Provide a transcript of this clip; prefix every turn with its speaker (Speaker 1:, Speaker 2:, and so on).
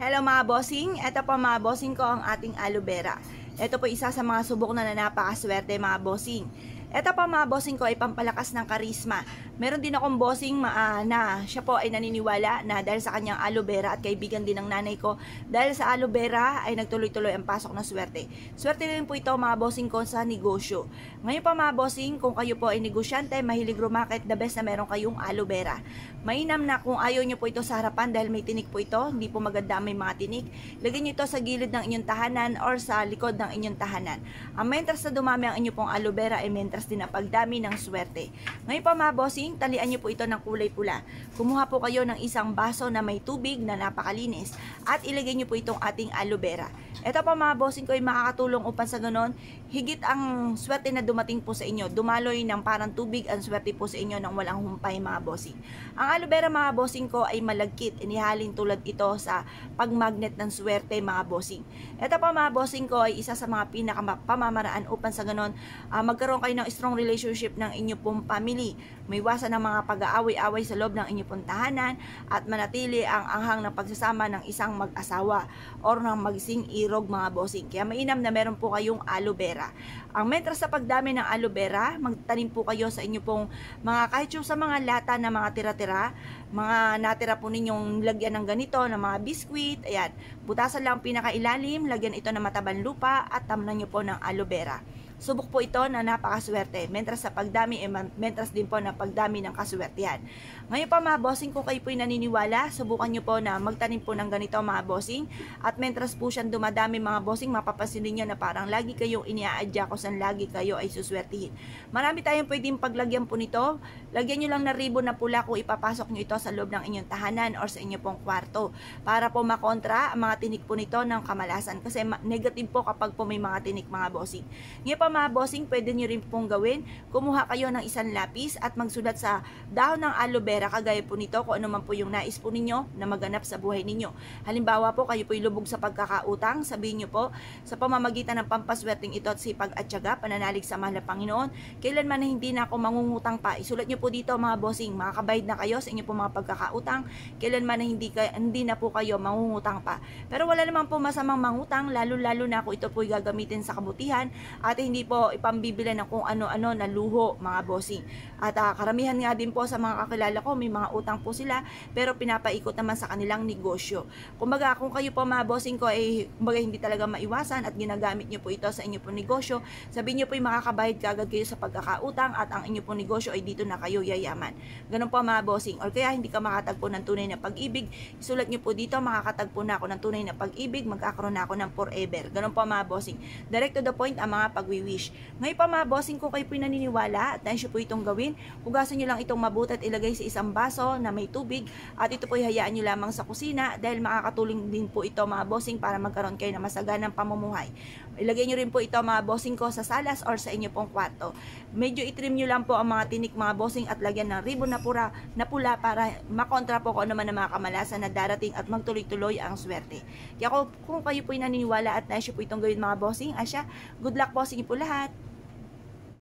Speaker 1: Hello mga bossing, ito po mga bossing ko ang ating aloe vera. Ito po isa sa mga subok na napakaswerte mga bossing. Ito po mga bossing ko ay pampalakas ng karisma. Meron din akong bossing na siya po ay naniniwala na dahil sa kanyang aloe vera at kaibigan din ng nanay ko, dahil sa aloe vera ay nagtuloy-tuloy ang pasok ng swerte. Swerte rin po ito mga bossing ko sa negosyo. Ngayon pa mga bossing, kung kayo po ay negosyante, mahilig rumakit, the best na meron kayong aloe vera. Mainam na kung ayaw nyo po ito sa harapan dahil may tinik po ito, hindi po maganda may mga tinik. Lagyan nyo ito sa gilid ng inyong tahanan or sa likod ng inyong tahanan. Ang mentras na dumami ang inyong pong aloe vera ay mentras din na pagdami ng swerte. Ngayon pa mga bossing, talian nyo po ito ng kulay pula. Kumuha po kayo ng isang baso na may tubig na napakalinis at ilagay nyo po itong ating aloe vera. Ito pa mga bossing ko ay makakatulong upang sa ganon, higit ang swerte na dumating po sa inyo. Dumaloy ng parang tubig ang swerte po sa inyo ng walang humpay mga bossing. Ang aloe vera mga bossing ko ay malagkit. Inihalin tulad ito sa pagmagnet ng swerte mga bossing. Ito pa mga bossing ko ay isa sa mga pinakapamamaraan upang sa ganon, magkaroon kayo ng strong relationship ng inyong pong family. May iwasan ng mga pag-aaway-away sa loob ng inyong pong tahanan at manatili ang anghang ng pagsasama ng isang mag-asawa or ng magsing irog mga bossing. Kaya mainam na meron po kayong aloe vera. Ang mentras sa pagdami ng aloe vera, magtanim po kayo sa inyo pong mga kahit yung sa mga lata na mga tira-tira, mga natira po ninyong lagyan ng ganito, ng mga biskwit, ayan, butasan lang pinakailalim, lagyan ito ng matabang lupa at tamnan nyo po ng aloe vera. Subok po ito na napakaswerte. Mentras sa pagdami, mentras din po na pagdami ng kaswertehan. Ngayon pa mga bossing, kung kayo po'y naniniwala, subukan nyo po na magtanim po ng ganito mga bossing. At mentras po siyang dumadami mga bossing, mapapansin niyo na parang lagi kayong iniaadya kung saan lagi kayo ay suswertihin. Marami tayong pwedeng paglagyan po nito. Lagyan nyo lang na ribbon na pula kung ipapasok nyo ito sa loob ng inyong tahanan or sa inyong pong kwarto. Para po makontra ang mga tinik po nito ng kamalasan. Kasi negative po kapag po may mga tinik mga bossing. Ngayon pa mga bossing, pwede nyo rin pong gawin. Kumuha kayo ng isang lapis at magsulat sa dahon ng aloe vera, kagaya po nito, kung ano man po yung nais po ninyo na maganap sa buhay ninyo. Halimbawa po, kayo po'y lubog sa pagkakautang, sabihin nyo po, sa pamamagitan ng pampaswerteng ito at sipag at tiyaga, pananalig sa mahal na Panginoon, kailanman na hindi na ako mangungutang pa. Isulat nyo po dito mga bossing, makakabayad na kayo sa inyo po mga pagkakautang, kailanman na hindi na po kayo mangungutang pa. Pero wala naman po masamang mangutang, lalo-lalo na kung ito po'y gagamitin sa kabutihan at hindi po ipambibili ng kung ano-ano na luho mga bossing. At karamihan nga din po sa mga kakilala ko, may mga utang po sila pero pinapaikot naman sa kanilang negosyo. Kumbaga kung kayo po mga bossing ko ay kumbaga hindi talaga maiwasan at ginagamit nyo po ito sa inyo po negosyo, sabihin nyo po yung makakabayad kagad kayo sa pagkakautang at ang inyo po negosyo ay dito na kayo yayaman. Ganun po mga bossing. Or kaya hindi ka makatagpo ng tunay na pag-ibig, isulat nyo po dito, makakatagpo na ako ng tunay na pag-ibig, magkakaroon na ako ng forever. Ganun po mga bossing. Direct to the point ang mga pag-wish. Ngayon pa mga bossing, kung kayo po naniniwala at nais po itong gawin, hugasan nyo lang itong mabuti at ilagay sa isang baso na may tubig at ito po hayaan nyo lamang sa kusina dahil makakatulong din po ito mga bossing para magkaroon kayo ng masaganang pamumuhay. Ilagay nyo rin po ito mga bossing ko sa salas or sa inyo pong kwarto. Medyo itrim nyo lang po ang mga tinik mga bossing at lagyan ng ribbon na pula para makontra po kung ano man ang mga kamalasan na darating at magtuloy-tuloy ang swerte. Kaya kung kayo po naniniwala at nais po itong gawin mga bossing, asya, good luck po sa inyo po lahat.